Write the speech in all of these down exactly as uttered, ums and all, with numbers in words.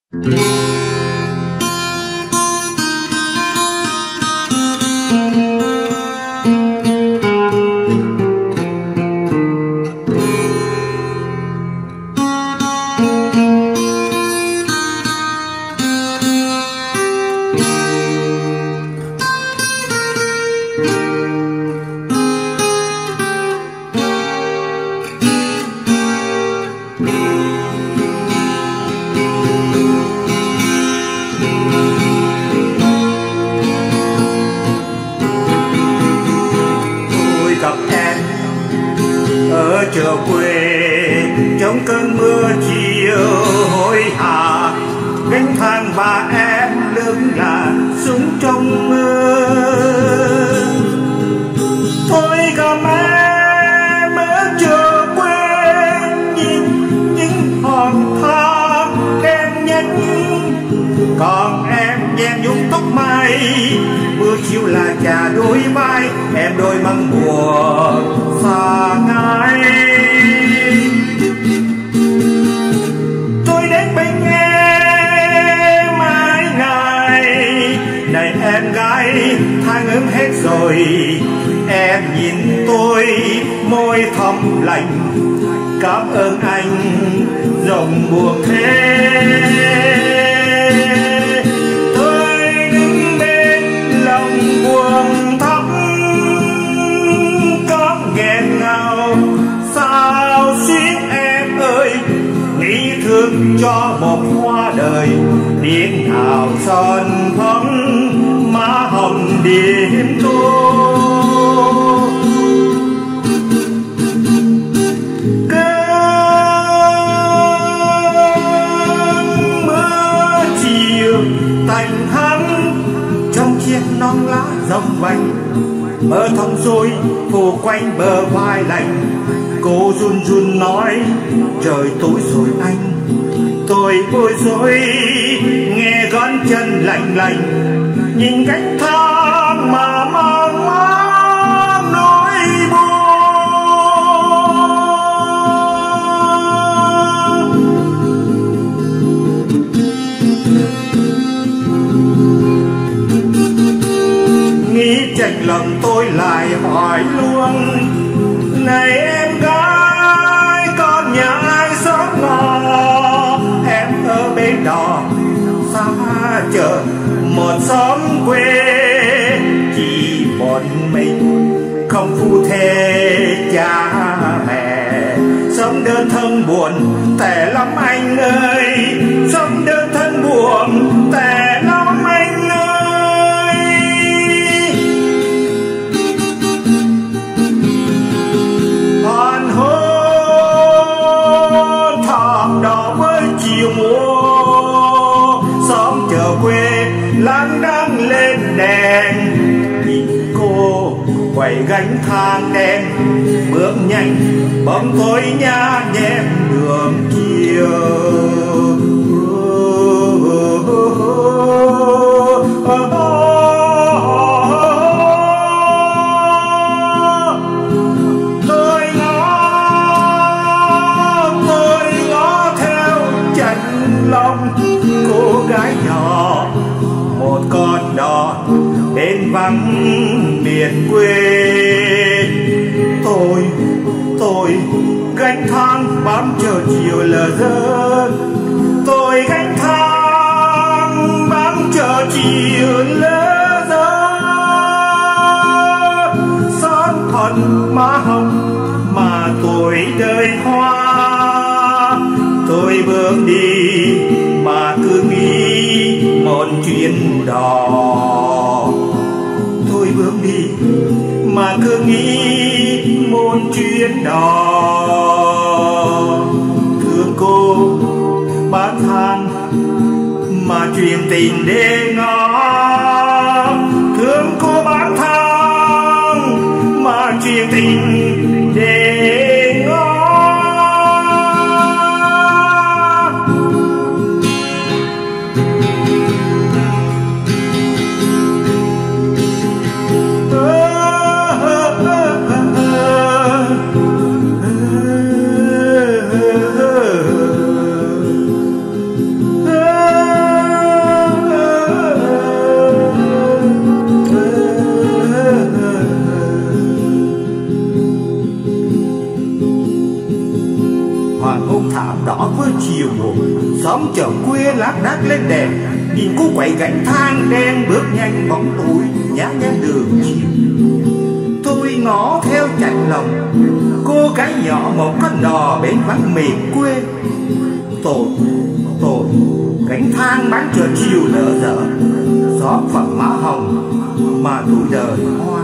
Ở chợ quê trong cơn mưa chiều hối hả, gánh thang và em lưng là súng trong mưa. Tôi gặp em ở chợ quê, nhìn những hòn than đen nhánh, còn em nhem nhúng tóc mai, mưa chiều là chà đôi vai em đôi măng buồn xa ngái. Tôi đến bên em mãi ngày này em gái tháng ấm hết rồi, em nhìn tôi môi thầm lạnh, cảm ơn anh rộng buồn thế. Thương cho một hoa đời điên hào son phấn má hồng đêm tô. Cơn mưa chiều tạnh hắn trong chiếc non lá rồng vành, mơ thông rồi phủ quanh bờ vai lạnh. Cô run run nói trời tối rồi anh, tôi bối rối nghe gót chân lạnh lạnh, nhìn cánh thang mà mang máng nỗi buồn. Nghĩ chạnh lòng tôi lại hỏi luôn, này em gái con nhà ai sống ngò, em ở bên đò xa chợ một xóm quê, chỉ một mình không phu thê cha mẹ, sống đơn thân buồn tẻ lắm anh ơi, sống đơn thân buồn tẻ lắm anh ơi. Hoàn hôn thảm đỏ với chiều mùa, xóm chợ quê lang đang lên đèn, nhìn cô quẩy gánh thang đen bước nhanh bóng tối nhá nhem đường chiều. Cô gái nhỏ một con đò bên vắng miền quê, tôi tôi gánh thang bám chờ chiều lờ dơ, tôi gánh thang bám chờ chiều lờ dơ. Son phận má hồng mà tuổi đời hoa, tôi bước đi mà cứ nghĩ một chuyến đò, tôi bước đi mà cứ nghĩ một chuyến đò. Thương cô bán than mà chuyện tình đê ngó, thương cô bán than mà chuyện tình đê ngó. Oh Xóm chợ quê lác đác lên đèn, nhìn cô quậy gánh thang đen bước nhanh bóng tối nhã nhã đường chiều. Tôi ngó theo chạnh lòng, cô gái nhỏ một con đò bến vắng miền quê. Tội, tội, gánh thang bán chợ chiều lỡ dở, xót phận má hồng mà tuổi đời hoa.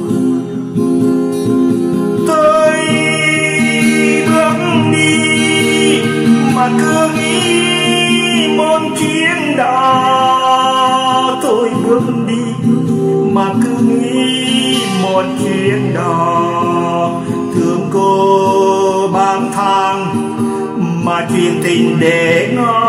Tôi bước đi mà cứ nghĩ một chuyến đò, tôi bước đi mà cứ nghĩ một chuyến đò. Thương cô bám thang mà chuyện tình để ngó.